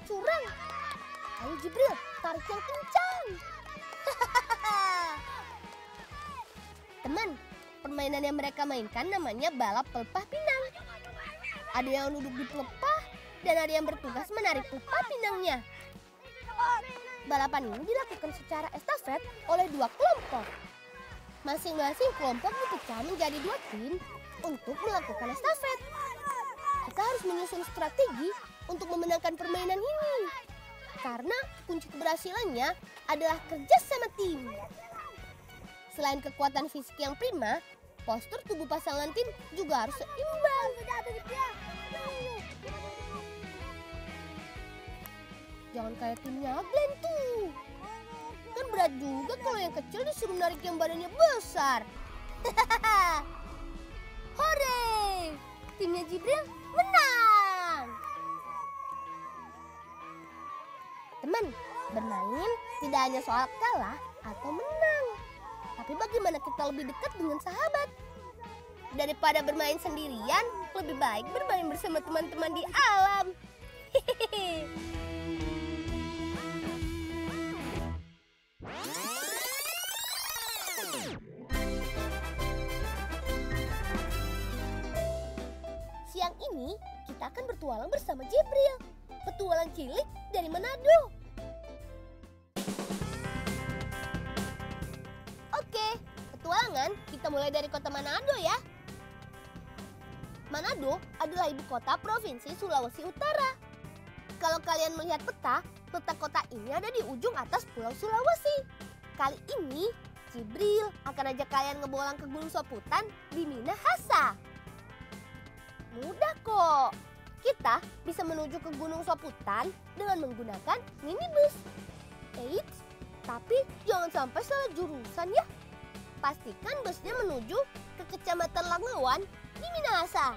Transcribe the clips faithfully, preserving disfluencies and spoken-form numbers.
curang. Ayo Jibril, tarik yang kencang. Teman, permainan yang mereka mainkan namanya balap pelepah pinang. Ada yang duduk di pelepah dan ada yang bertugas menarik pelepah pinangnya. Balapan ini dilakukan secara estafet oleh dua kelompok. Masing-masing kelompok dipecah menjadi dua tim untuk melakukan estafet. Kita harus menyusun strategi untuk memenangkan permainan ini. Karena kunci keberhasilannya adalah kerja sama tim. Selain kekuatan fisik yang prima, postur tubuh pasangan tim juga harus seimbang. Jangan kayak timnya Glenn tuh. Kan berat juga kalau yang kecil disuruh narik yang badannya besar. Hore! Timnya Jibril menang! Teman, bermain tidak hanya soal kalah atau menang. Tapi bagaimana kita lebih dekat dengan sahabat? Daripada bermain sendirian, lebih baik bermain bersama teman-teman di alam. Siang ini kita akan bertualang bersama Jibril, petualang cilik dari Manado. Oke, petualangan kita mulai dari kota Manado ya. Manado adalah ibu kota Provinsi Sulawesi Utara. Kalau kalian melihat peta, letak kota ini ada di ujung atas Pulau Sulawesi. Kali ini, Jibril akan ajak kalian ngebolang ke Gunung Soputan di Minahasa. Mudah kok. Kita bisa menuju ke Gunung Soputan dengan menggunakan minibus. Eits, tapi jangan sampai salah jurusan ya. Pastikan busnya menuju ke Kecamatan Langawan di Minahasa.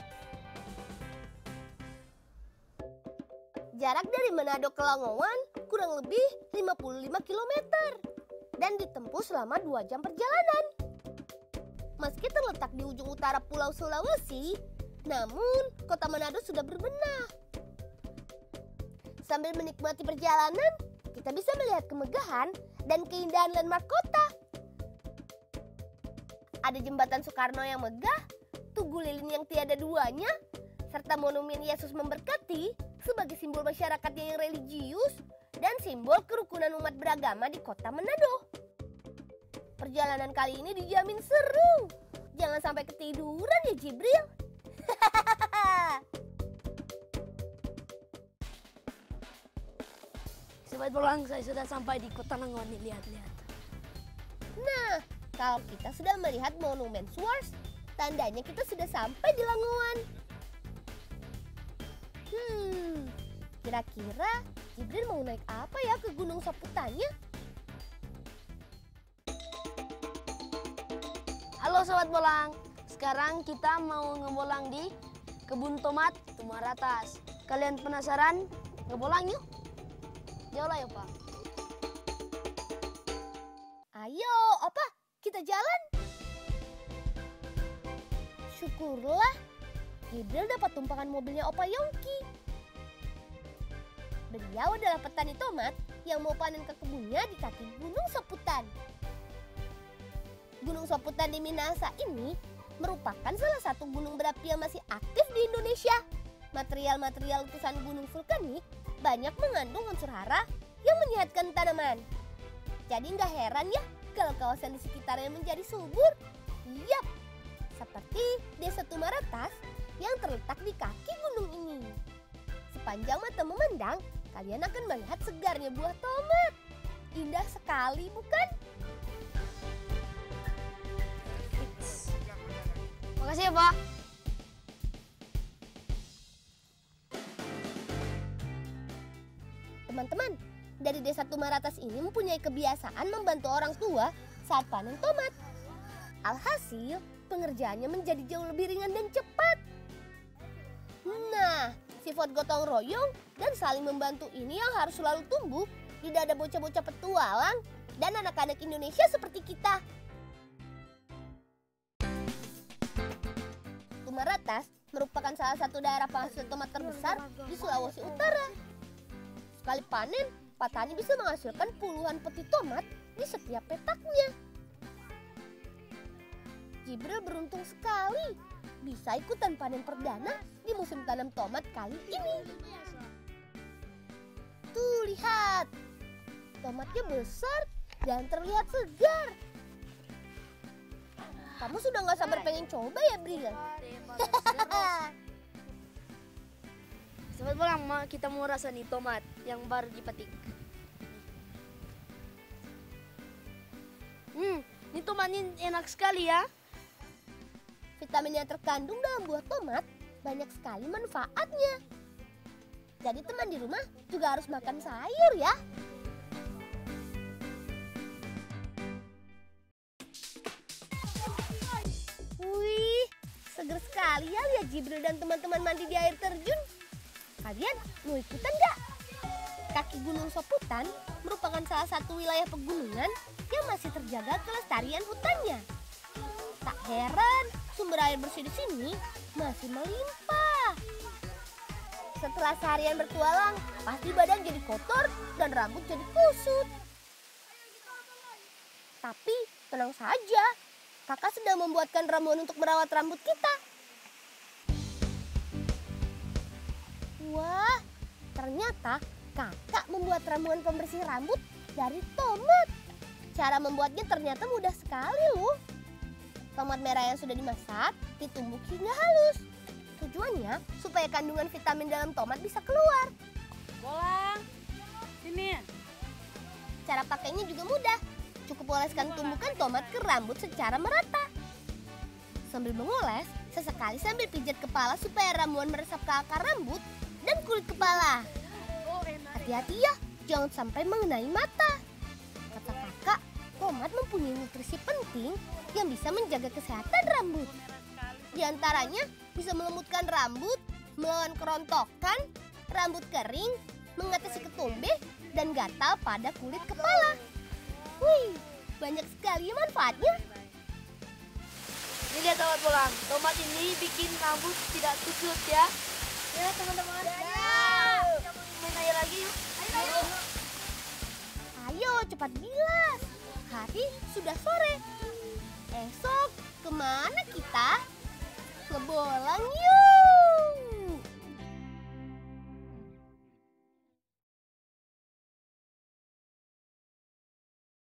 Jarak dari Manado ke Langawan kurang lebih lima puluh lima kilometer dan ditempuh selama dua jam perjalanan. Meski terletak di ujung utara Pulau Sulawesi, namun kota Manado sudah berbenah. Sambil menikmati perjalanan, kita bisa melihat kemegahan dan keindahan landmark kota. Ada jembatan Soekarno yang megah, Tugu Lilin yang tiada duanya, serta monumen Yesus memberkati sebagai simbol masyarakat yang religius dan simbol kerukunan umat beragama di kota Manado. Perjalanan kali ini dijamin seru. Jangan sampai ketiduran ya Jibril. Sobat Bolang, saya sudah sampai di kota Langawan nih, lihat-lihat. Nah, kalau kita sudah melihat monumen Swartz, tandanya kita sudah sampai di Langawan. Hmm, kira-kira Jibril mau naik apa ya ke Gunung Soputannya? Halo Sobat Bolang, sekarang kita mau ngebolang di Kebun Tomat Tumaratas. Kalian penasaran? Ngebolang yuk. Jauh lah ya Pak. Ayo, Opa, kita jalan. Syukurlah, Jibril dapat tumpangan mobilnya Opa Yongki. Beliau adalah petani tomat yang mau panen ke kebunnya di kaki Gunung Soputan. Gunung Soputan di Minahasa ini merupakan salah satu gunung berapi yang masih aktif di Indonesia. Material-material letusan gunung vulkanik banyak mengandung unsur hara yang menyehatkan tanaman. Jadi nggak heran ya kalau kawasan di sekitarnya menjadi subur. Yap, seperti Desa Tumaratas yang terletak di kaki gunung ini. Sepanjang mata memandang, kalian akan melihat segarnya buah tomat. Indah sekali, bukan? Makasih ya Pak. Teman-teman, dari Desa Tumaratas ini mempunyai kebiasaan membantu orang tua saat panen tomat. Alhasil, pengerjaannya menjadi jauh lebih ringan dan cepat. Nah, sifat gotong royong dan saling membantu ini yang harus selalu tumbuh di dada bocah-bocah petualang dan anak-anak Indonesia seperti kita. Tumaratas merupakan salah satu daerah penghasil tomat terbesar di Sulawesi Utara. Sekali panen, petani bisa menghasilkan puluhan peti tomat di setiap petaknya. Jibril beruntung sekali bisa ikutan panen perdana di musim tanam tomat kali ini. Tuh lihat, tomatnya besar dan terlihat segar. Kamu sudah gak sabar pengen coba ya, Bril? Sobat Bolang, kita mau rasa nih tomat yang baru dipetik. Hmm, ini tomat ini enak sekali ya. Vitamin yang terkandung dalam buah tomat banyak sekali manfaatnya. Jadi teman di rumah juga harus makan sayur ya. Wih, seger sekali ya lihat Jibril dan teman-teman mandi di air terjun. Kalian mau ikutan gak? Kaki Gunung Soputan merupakan salah satu wilayah pegunungan yang masih terjaga kelestarian hutannya. Tak heran sumber air bersih di sini masih melimpah. Setelah seharian bertualang, pasti badan jadi kotor dan rambut jadi kusut. Tapi tenang saja, kakak sedang membuatkan ramuan untuk merawat rambut kita. Wah, ternyata kakak membuat ramuan pembersih rambut dari tomat. Cara membuatnya ternyata mudah sekali loh. Tomat merah yang sudah dimasak ditumbuk hingga halus. Tujuannya supaya kandungan vitamin dalam tomat bisa keluar. Bolang, sini. Cara pakainya juga mudah. Cukup oleskan tumbukan tomat ke rambut secara merata. Sambil mengoles, sesekali sambil pijat kepala supaya ramuan meresap ke akar rambut dan kulit kepala. Hati-hati ya, jangan sampai mengenai mata. Kata kakak, tomat mempunyai nutrisi penting yang bisa menjaga kesehatan rambut. Di antaranya bisa melembutkan rambut, melawan kerontokan, rambut kering, mengatasi ketombe, dan gatal pada kulit kepala. Wih, banyak sekali manfaatnya. Ini lihat sobat Bolang, tomat ini bikin rambut tidak kusut ya. Ya teman-teman. Ya. Kita mau main air lagi yuk. Ayo, ayo. Ayo cepat bilas. Hari sudah sore. Esok kemana kita? Ngebolang yuk.